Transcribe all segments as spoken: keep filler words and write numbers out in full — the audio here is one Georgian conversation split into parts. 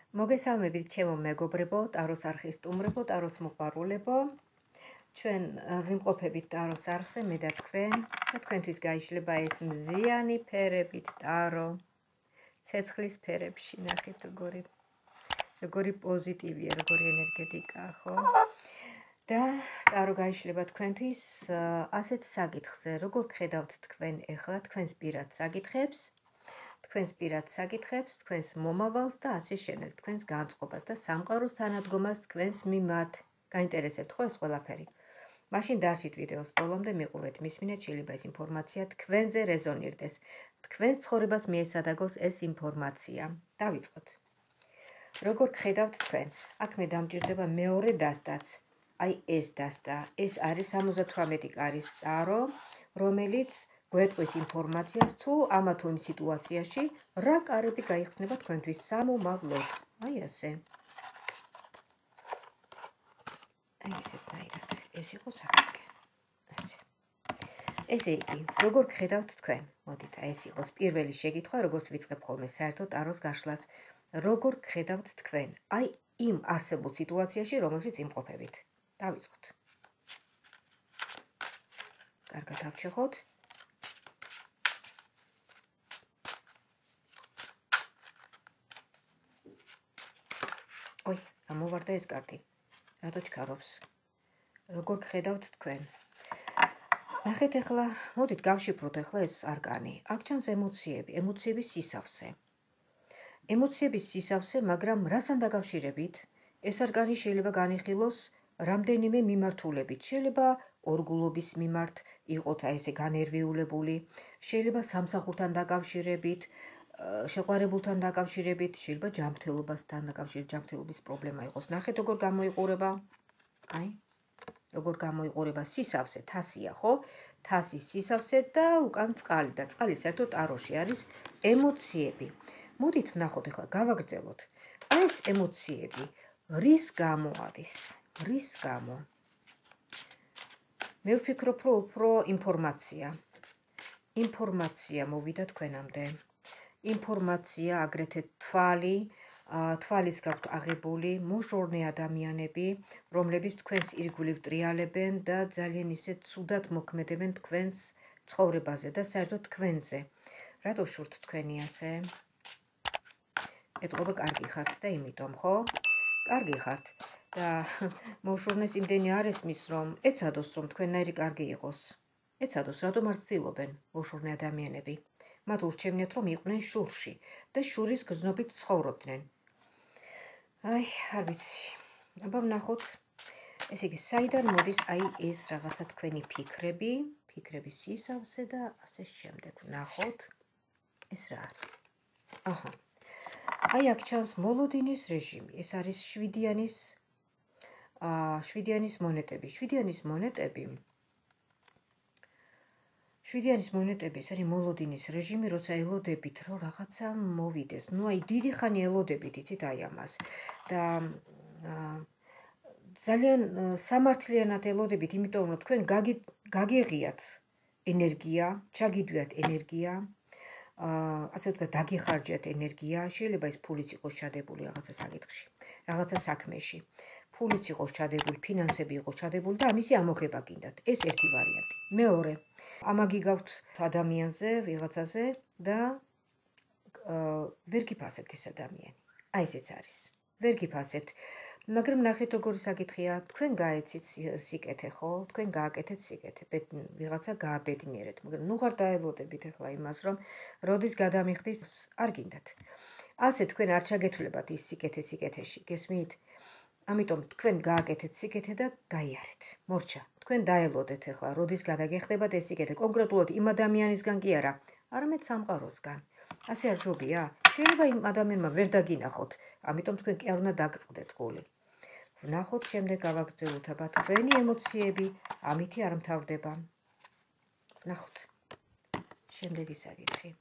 მოგესალმებით ჩემო მეგობრებო, ტაროს არხის სტუმრებო, ტაროს მოყვარულებო. ჩვენ ვიმყოფებით ტაროს არხზე, მე და თქვენ და თქვენთვის გაიშლება ეს მზიანი ფერებით ტარო ცეცხლის ფერებში. ნახეთ როგორი როგორი პოზიტივია, როგორი ენერგეტიკაა, ხო? და ტარო გაიშლება თქვენთვის ასეთ საკითხზე, როგორ ხედავთ თქვენ ეხლა თქვენს პირად საკითხებს, თქვენს პირად საკითხებს, თქვენს მომავალს და ასე შემდეგ, თქვენს განწყობას და სამყაროს თანადგომას თქვენს მიმართ. გაინტერესებთ ხო ეს ყველაფერი? მაშინ დარჩით ვიდეოს ბოლომდე, მიყურეთ, მისმინეთ, შეიძლება ეს ინფორმაცია თქვენზე რეზონირდეს. თქვენს ცხოვრებას მიესადაგოს ეს ინფორმაცია. დავიწყოთ. როგორ ხედავთ თქვენ? აქ მე დამჭირდება მეორე დასტაც. აი ეს დასტა, ეს არის სამოცდათვრამეტი კარის ტარო, რომელიც გვეტყვის ინფორმაციას თუ ამა თუ იმ სიტუაციაში რა კარები გაიხსნება თქვენთვის სამომავლოდ. აი ასე. აი ესეთნაირად. ეს იყო საკითხი. ასე. ესე იგი, როგორ ხედავთ თქვენ? მოდით, ეს იყოს პირველი შეკითხვა, როგორც ვიწყებ ხოლმე საერთოდ ტაროს გაშლას. როგორ ხედავთ თქვენ? აი იმ არსებულ სიტუაციაში, რომელშიც იმყოფებით. დავიწყოთ. კარგად ავშეხოთ. ой, გამოვარდა ეს კარტი. რატო ჩქარობს? როგორ ხედავთ თქვენ? ნახეთ ახლა, მოდით გავშიფროთ ახლა ეს არკანი. აქ ჩანს ემოციები, ემოციების სისავსე. ემოციების სისავსე, მაგრამ რასთან დაკავშირებით? ეს არკანი შეიძლება განიხილოს რამდენიმე მიმართულებით. შეიძლება ორგულობის მიმართ იყოთ აი ესე განერვიულებული, შეიძლება სამსახურთან დაკავშირებით, შეყვარებულთან დაკავშირებით, შეიძლება ჯანმრთელობასთან დაკავშირებით, ჯანმრთელობის პრობლემა იყოს. ნახეთ როგორ გამოიყურება? აი, როგორ გამოიყურება სისავსე, თასია, ხო? თასის სისავსე და უკან წყალი და წყალი საერთოდ ტაროში არის ემოციები. მოდით ვნახოთ ახლა, გავაგრძელოთ. აი ეს ემოციები რის გამო არის? რის გამო? მე ვფიქრობ, რომ უფრო ინფორმაცია. ინფორმაცია მოვიდა თქვენამდე. ინფორმაცია, აგრეთვე თვალი, თვალის გაქვთ აღებული მოშორნე ადამიანები, რომლებიც თქვენს ირგვლივ ტრიალებენ და ძალიან ისე ცუდად მოქმედებენ თქვენს ცხოვრებაზე და საერთოდ თქვენზე. რატო შურთ თქვენი ასე? ეტყობა კარგი ხართ და იმიტომ, ხო? კარგი ხართ. და მოშორნეს იმდენი არ ესმის, რომ ეცადოს, რომ თქვენნაირი კარგი იყოს. ეცადოს, რატომ არ ცდილობენ მოშორნე ადამიანები? მათ ურჩევნიათ, რომ იყვნენ შურში და შურის გრძნობით ცხოვრობდნენ. აი, არ ვიცი. აბა ვნახოთ. ესე იგი, საიდან მოდის აი ეს რაღაცა თქვენი ფიქრები, ფიქრების სისავსე და ასე შემდეგ. ვნახოთ. ეს რა არის? აჰა. აი აქ ჩანს მოლოდინის რეჟიმი. ეს არის შვიდიანის აა შვიდიანის მონეტები. შვიდიანის მონეტები. შვიდიანის მონეტები, ეს არის მოლოდინის რეჟიმი, როცა ელოდებით, რომ რაღაცა მოვიდეს. ნუ აი დიდი ხანი ელოდებით, იცით აი ამას. და ძალიან სამართლიანად ელოდებით, იმიტომ რომ თქვენ გაგიღიათ ენერგია, ჩაგიდვიათ ენერგია, აა ასე ვთქვათ, დაგიხარჯეთ ენერგია, შეიძლება ეს ფულიც იყოს ჩადებული რაღაცა საკითხში, რაღაცა საქმეში. ფულიც იყოს ჩადებული, ფინანსები იყოს ჩადებული და ამისი ამოღება გინდათ. ეს ერთი ვარიანტი. მეორე, ამაგი გაქვთ ადამიანზე, ვიღაცაზე და ვერ გიფასებთ ეს ადამიანი. აი ესეც არის. ვერ გიფასებთ. მაგრამ ნახეთ როგორი საკითხია, თქვენ გაეცით სიკეთე, ხო? თქვენ გააკეთეთ სიკეთე, ვიღაცა გააბედნიერეთ, მაგრამ ნუ ხარ დაელოდებით ახლა იმას, რომ როდის გადამიხდის, არ გინდათ. ასე თქვენ არ ჩაგეთვლებათ ის სიკეთე სიკეთეში, გესმით? ამიტომ თქვენ გააკეთეთ სიკეთე და გაიარეთ. მორჩა, თქვენ დაელოდეთ ახლა, როდის გადაგეხდებათ ეს სიკეთე, კონკრეტულად იმ ადამიანისგან კი არა, არამედ სამყაროსგან. ასე არ ჯობია? შეიძლება იმ ადამიანმა ვერ დაგინახოთ, ამიტომ თქვენ კი არ უნდა დაგწყდეთ გული. ვნახოთ, შემდეგ გავაგრძელოთ, აბა თქვენი ემოციები ამითი არ მთავრდება. ვნახოთ. შემდეგი საკითხი.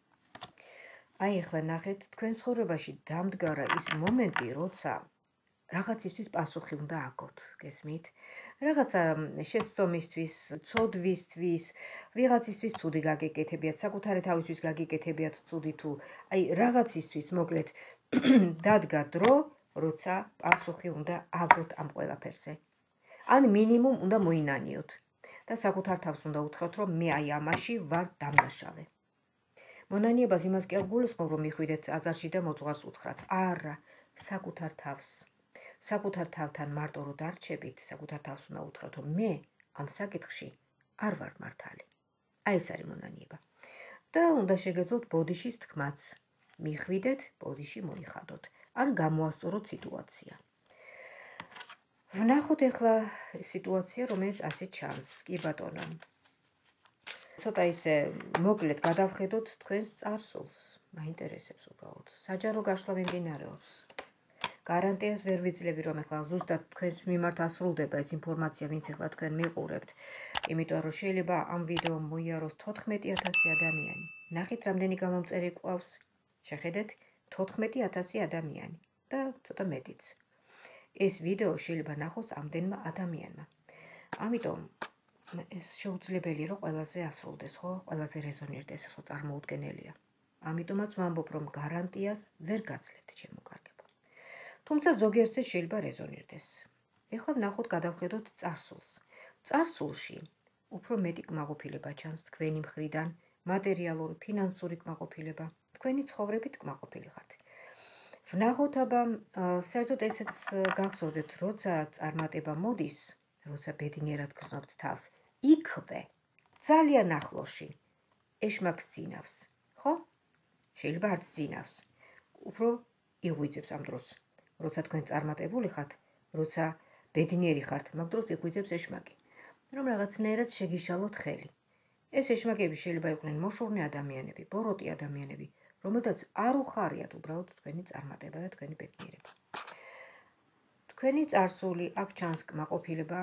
აი ახლა ნახეთ, თქვენ ცხოვრებაში დამდგარა ის მომენტი, როცა რაღაცისთვის პასუხი უნდა აგოთ, გესმით? რაღაცა შეცდომისთვის, ცოდვისთვის, ვიღაცისთვის ცუდი გაგეკეთებიათ, საკუთარი თავისთვის გაგეკეთებიათ ცუდი თუ აი რაღაცისთვის, მოკლედ დადგა დრო, როცა პასუხი უნდა აგოთ ამ ყველაფერზე. ან მინიმუმ უნდა მოინანიოთ და საკუთარ თავს უნდა უთხრათ, რომ მე აი ამაში ვარ დამნაშავე. მონანიებას იმას კი არ გულისხმობ, რომ მიხვიდეთ აზარში და მოძღვარს უთხრათ. არა, საკუთარ თავს. საკუთარ თავთან მარტო რო დარჩებით, საკუთარ თავს უნდა უთხრათ, რომ მე ამ საკითხში არ ვარ მართალი. აი ეს არის მონანიება. და უნდა შეგეძლოთ ბოდიშის თქმაც. მიხვიდეთ, ბოდიში მოიხადოთ. ან გამოასწოროთ სიტუაცია. ვნახოთ ახლა სიტუაცია, რომელიც ასე ჩანს. კი ბატონო. ცოტა ისე მოკლედ გადავხედოთ თქვენს წარსულს. მაინტერესებს უბრალოდ. საჯარო გაშლა მიმდინარეობს. გარანტიას ვერ ვიძლევი, რომ ახლა ზუსტად თქვენს მიმართ ასრულდება ეს ინფორმაცია, ვინც ახლა თქვენ მიყურებთ. იმიტომ რომ შეიძლება ამ ვიდეო მოიაროს თოთხმეტი ათასი ადამიანი. ნახეთ, რამდენი გამომწერი ყავს. შეხედეთ, თოთხმეტი ათასი ადამიანი და ცოტა მეტიც. ეს ვიდეო შეიძლება ნახოს ამდენმა ადამიანმა. ამიტომ ეს შეუძლებელი რომ ყველაზე ასრულდეს, ხო? ყველაზე რეზონირდეს, ხო წარმოუდგენელია. ამიტომაც ვამბობ, რომ გარანტიას ვერ გაძლევთ, ჩემო კარგებო. თუმცა ზოგიერთზე შეიძლება რეზონირდეს. ეხლა ვნახოთ, გადავხედოთ წარსულს. წარსულში უფრო მეტი კმაყოფილება ჩანს თქვენი მხრიდან, მატერიალური, ფინანსური კმაყოფილება, თქვენი ცხოვრებით კმაყოფილი ხართ. ვნახოთ, აბა, საერთოდ ესეც გახსოვდეთ, როცა წარმატება მოდის, როცა ბედნიერად გრძნობთ თავს, იქვე, ძალიან ახლოში, ეშმაკს ძინავს, ხო? შეიძლება არც ძინავს, უფრო იღვიძებს ამ დროს. როცა თქვენ წარმატებული ხართ, როცა ბედნიერი ხართ, მაგ დროს იღვიძებს ეშმაკი, რომ რაღაცნაირად შეგიშალოთ ხელი. ეს ეშმაკები შეიძლება იყვნენ მოშურნე ადამიანები, ბოროტი ადამიანები, რომელთაც არ უხარიათ უბრალოდ თქვენი წარმატება და თქვენი ბედნიერება. თქვენი წარსული აქ ჩანს კმაყოფილება,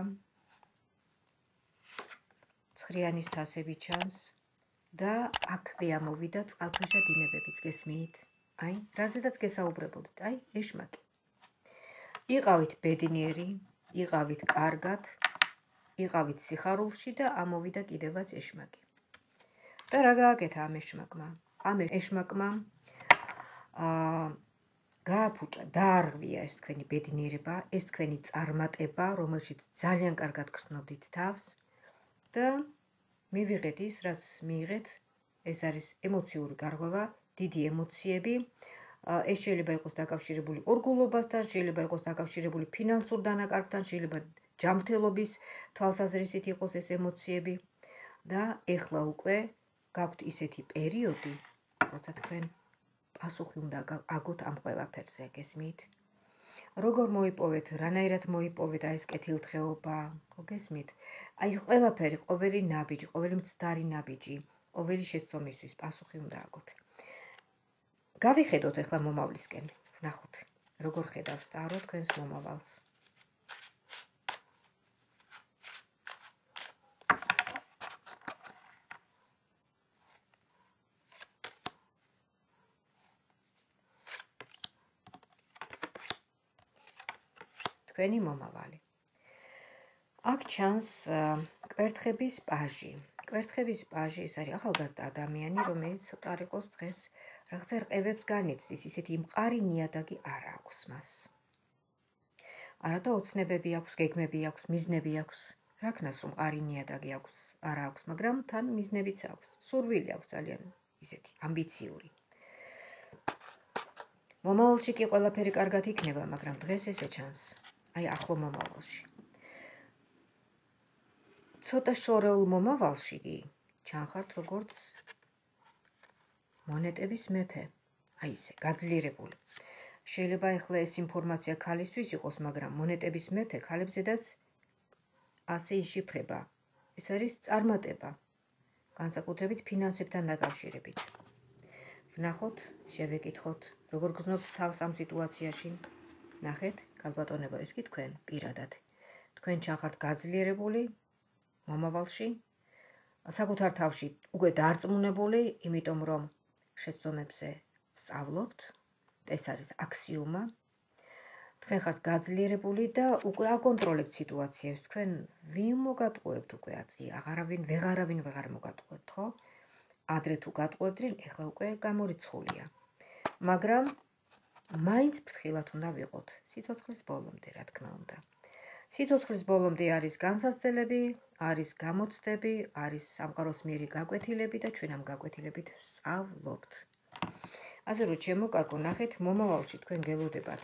ცხრიანის თასები ჩანს და აქვე ამოვიდა წყალქვეშა დინებებიც, გესმით? აი, რაზედაც გესაუბრებოდით, აი, ეშმაკი. იყავით ბედნიერი, იყავით კარგად, იყავით სიხარულში და ამოვიდა კიდევაც ეშმაკი. და რა გააკეთა ამ ეშმაკმა? ამ ეშმაკმა აა გააფუჭა, დაარღვია ეს თქვენი ბედნიერება, ეს თქვენი წარმატება, რომელშიც ძალიან კარგად გრძნობდით თავს და მივიღეთ ის, რაც მიიღეთ, ეს არის ემოციური გარღვევა, დიდი ემოციები. ეს შეიძლება იყოს დაკავშირებული ორგულობასთან, შეიძლება იყოს დაკავშირებული ფინანსურ დანაკარგთან, შეიძლება ჯანმრთელობის თვალსაზრისით იყოს ეს ემოციები და ეხლა უკვე გაქვთ ისეთი პერიოდი, როცა თქვენ პასუხი უნდა აგოთ ამ ყველაფერზე, გესმით? როგორ მოიპოვეთ, რანაირად მოიპოვეთ აი ეს კეთილდღეობა, ხო გესმით? აი ყველაფერი, ყოველი ნაბიჯი, ყოველი მცდარი ნაბიჯი, ყოველი შეცდომისთვის პასუხი უნდა აგოთ. გავიხედოთ ახლა მომავლისკენ, ვნახოთ, როგორ ხედავს ტარო თქვენს მომავალს. თქვენი მომავალი. აქ ჩანს კვერთხების პაჟი. კვერთხების პაჟი ეს არის ახალგაზრდა ადამიანი, რომელიც ცოტა არ იყოს დღეს რაღაცა რყევებს განიცდის, ისეთი მყარი ნიადაგი არ აქვს მას. არადა ოცნებები აქვს, გეგმები აქვს, მიზნები აქვს. რა ქნას რომ მყარი ნიადაგი აქვს, არ აქვს, მაგრამ თან მიზნებიც აქვს. სურვილი აქვს ძალიან ისეთი ამბიციური. მომავალში კი ყველაფერი კარგად იქნება, მაგრამ დღეს ესე ჩანს. აი ახლო მომავალში. ცოტა შორეულ მომავალში კი ჩანხართ როგორც მონეტების მეფე. აი ესე, გაძლიერებული. შეიძლება ახლა ეს ინფორმაცია ქალისთვის იყოს, მაგრამ მონეტების მეფე ქალებზედაც ასე იშიფრება. ეს არის წარმატება, განსაკუთრებით ფინანსებთან დაკავშირებით. ვნახოთ, შევეკითხოთ, როგორ გრძნობთ თავს ამ სიტუაციაში. ნახეთ, გალბატონებო, ეს კი თქვენ პირადად. თქვენ ჩანხართ გაძლიერებული მომავალში, საკუთარ თავში უკვე დარწმუნებული, იმიტომ რომ შეცდომებზე სწავლობთ, ეს არის აქსიომა. თქვენ ხართ გაძლიერებული და უკვე აკონტროლებთ სიტუაციებს. თქვენ ვინ მოგატყუებთ უკვე აწი, აღარავინ ვეღარავინ ვეღარ მოგატყუებთ, ხო? ადრე თუ გატყუებდნენ, ეხლა უკვე გამორიცხულია. მაგრამ მაინც ფრთხილად უნდა ვიყოთ სიცოცხლის ბოლომდე, რა თქმა უნდა. სიცოცხლის ბოლომდე არის განსაცდელები, არის გამოცდები, არის სამყაროს მიერი გაკვეთილები და ჩვენ ამ გაკვეთილებით ვსწავლობთ. ასე რომ ჩემო კარგო, ნახეთ, მომავალში თქვენ გელოდებათ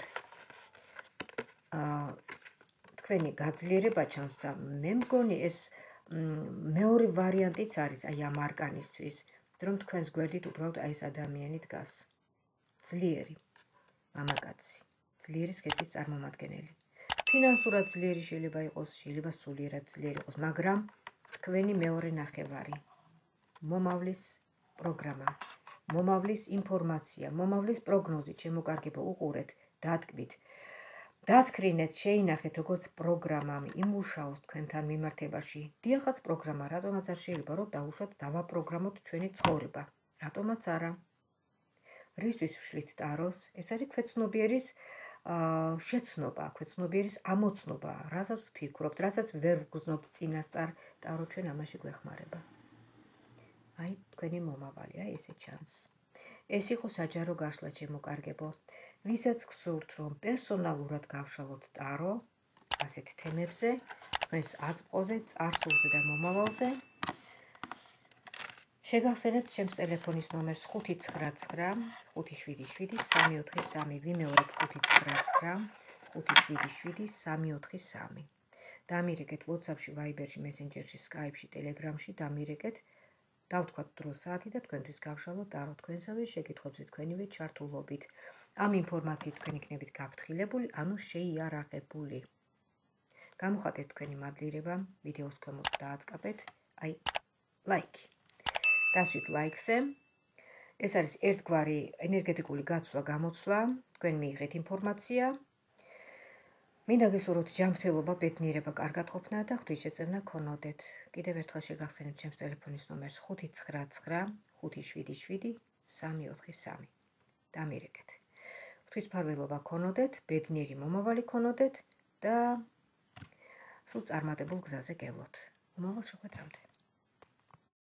თქვენი გაძლიერება ჩანს და მე მგონი ეს მეორე ვარიანტიც არის აი ამ არკანისთვის, რომ თქვენს გვერდით უბრალოდ აი ეს ადამიანი დგას. ძლიერი მამაკაცი, ძლიერი სქესის წარმომადგენელი. ფინანსურად ძლიერი შეიძლება იყოს, შეიძლება სულიერად ძლიერი იყოს, მაგრამ თქვენი მეორე ნახევარი, მომავლის პროგრამა, მომავლის ინფორმაცია, მომავლის პროგნოზი, ჩემო კარგებო, უყურეთ, დადგმით. დასკრინეთ, შეინახეთ, როგორც პროგრამამ იმუშაოს თქვენთან მიმართებაში. დიახაც პროგრამა, რატომაც არ შეიძლება რომ დავუშვათ, დავაპროგრამოთ ჩვენი ცხოვრება. რატომაც არა. რისთვის ვშლით ტაროს? ეს არის ქვეცნობიერის შეცნობა, ქვეცნობიერის ამოცნობა, რასაც ვფიქრობთ, რასაც ვერ ვგრძნობთ წინასწარ, ტარო ჩვენ ამაში გვეხმარება. აი, თქვენი მომავალი, აი ესე ჩანს. ეს იყო საჯარო გაშლა, ჩემო კარგებო. ვისაც გსურთ, რომ პერსონალურად გავშალოთ ტარო ასეთ თემებზე, თქვენს აწყოზე, წარსულზე და მომავალზე, შეგახსენებთ ჩემს ტელეფონის ნომერს ხუთი ცხრა ცხრა ხუთი შვიდი შვიდი სამი ოთხი სამი, ვიმეორებ ხუთი ცხრა ცხრა ხუთი შვიდი შვიდი სამი ოთხი სამი. დამირეკეთ WhatsApp-ში, Viber-ში, Messenger-ში, Skype-ში, Telegram-ში, დამირეკეთ, დავთქვათ დრო საათი და თქვენთვის გავშალოთ ტარო თქვენსავე შეკითხვებზე თქვენივე ჩართულობით. ამ ინფორმაციით თქვენ იქნებით გაფრთხილებული, ანუ შეიარაღებული. გამოხატეთ თქვენი მადლიერება, ვიდეოს ქვემოთ დააწყაბეთ, აი, ლაიქი. დასვით ლაიქზე. ეს არის ერთგვარი ენერგეტიკული გაცვლა, გამოცვლა, თქვენ მიიღეთ ინფორმაცია. მინდა გესურვოთ ჯანმრთელობა, ბედნიერება, კარგად ყოფნა და ღვთისმშეწევნა ქონოდეთ. კიდევ ერთხელ შეგახსენებთ ჩემს ტელეფონის ნომერს ხუთი ცხრა ცხრა ხუთი შვიდი შვიდი სამი ოთხი სამი. დამირეკეთ. ღვთისმფარველობა ქონოდეთ, ბედნიერი მომავალი ქონოდეთ და სულ წარმატებულ გზაზე გევლოთ. მომავალ შეხვედრამდე.